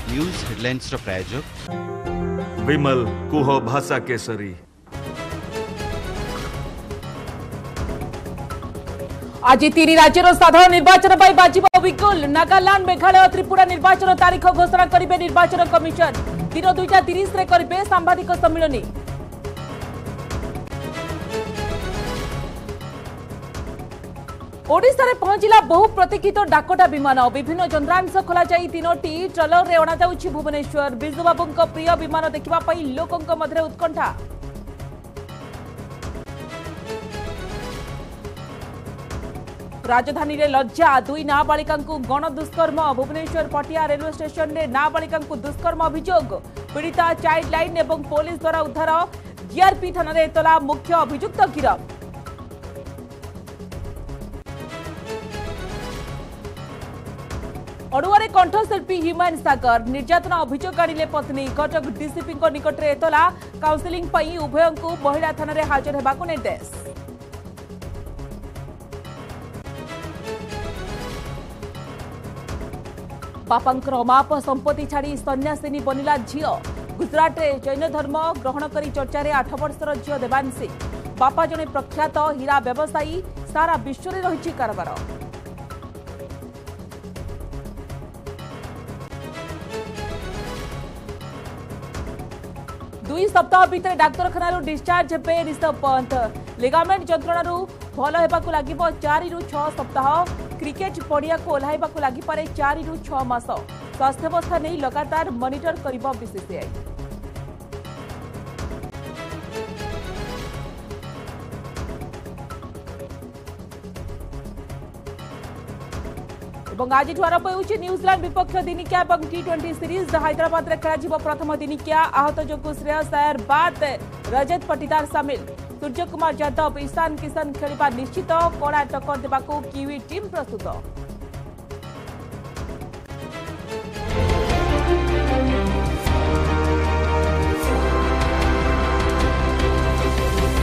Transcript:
News headlines प्रायोजक विमल कुह भाषा केसरी। आज 3 राज्यर साधारण निर्वाचन पर बाजिबो विगुल। नागालैंड मेघालय त्रिपुरा निर्वाचन तारीख घोषणा करिवे निर्वाचन कमिशन। दिन 2:30 रे करिवे सांबादिक सम्मेलन। ओडिशा रे पहुंचला बहु प्रतीक्षित डाकोटा विमान। विभिन्न यंत्रांश खोला जाई 3टी ट्रलर रे अणा जाउछि भुवनेश्वर। बिजू बाबूंक प्रिय विमान देखिबा पई लोकंक मध्य उत्कंठा। राजधानी रे लज्जा। 2 नाबालिका गण दुष्कर्म। भुवनेश्वर पटिया रेलवे स्टेशन रे नाबालिका दुष्कर्म अभियोग। पीड़िता चाइल्ड लाइन एवं पुलिस द्वारा उद्धार। जीआरपी थाना रे तला मुख्य अभियुक्त गिरफ। अड़ुआरे कंठशिल्पी ह्यूमान सागर। निर्यातना अभियोग आनिले पत्नी। कटक डीसीपी निकट में एतला। काउंसिलिंग पई उभय को महिला थाना रे हाजर हेबाकु निर्देश। बापांकर अमाप संपत्ति छाड़ी सन्यासिनी बनिला झील। गुजरात रे जैन धर्म ग्रहण करी चर्चा रे 8 वर्षर झील देवांशी। बापा जने प्रख्यात हीरा व्यवसायी। सारा विश्व रे रहिछि कारबार। 2 सप्ताह भितर डाक्तरखाना डिस्चार्ज हे ऋषभ पंत। लिगामेंट जंत्रणारू भल होगाकू लगे 4 ରୁ 6 सप्ताह। क्रिकेट पड़िया को ओह्लाइबाकू लगी पारे 4 ରୁ 6 मास। स्वास्थ्यावस्था नहीं लगातार मॉनिटर करिबो बीसीसीआई। आज आरंभ होउछि न्यूजीलैंड विपक्ष दिनिकिया और T20 सीरीज। हैदराबाद रे खेला प्रथम दिनिकिया। आहत जोगु श्रेयस अय्यर बाद रजत पटीदार सामिल। सूर्य कुमार यादव ईशान किशन खेलिबा निश्चित। कड़ा टक्कर देबाकू किवी टीम प्रस्तुत।